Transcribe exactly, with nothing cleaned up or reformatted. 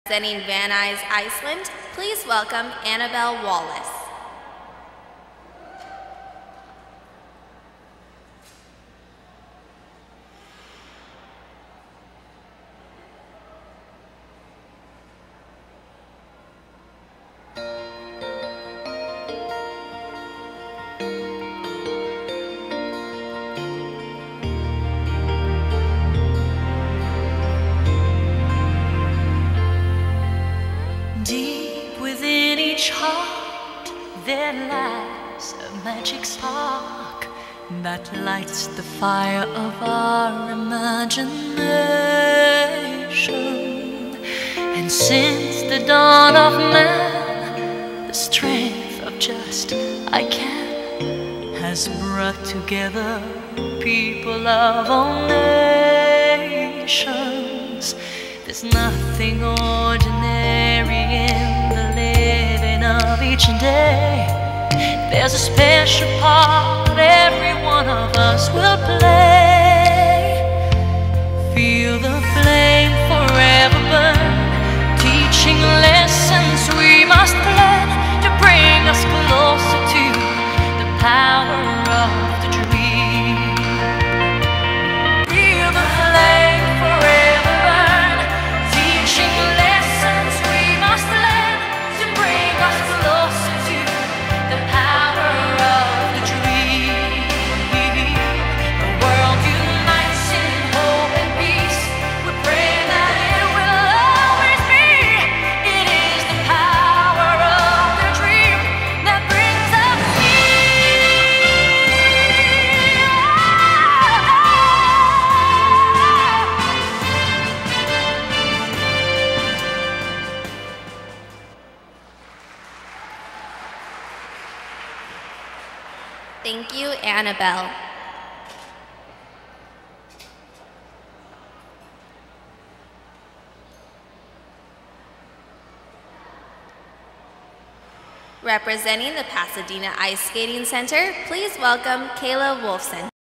Representing Van Nuys, Iceland, please welcome Anabel Wallace. Deep within each heart there lies a magic spark that lights the fire of our imagination. And since the dawn of man, the strength of just I can has brought together people of all nations. There's nothing ordinary in the living of each day. There's a special part every one of us will play. Feel the flame forever burn, teaching lessons we must learn to bring us closer to the power of the dream. Feel the flame forever burn, teaching lessons we must learn to bring us closer to the power of the dream. The world unites in hope and peace. We pray that it will always be. It is the power of the dream that brings us Thank you, Anabel. Representing the Pasadena Ice Skating Center, please welcome Kayla Wolfson.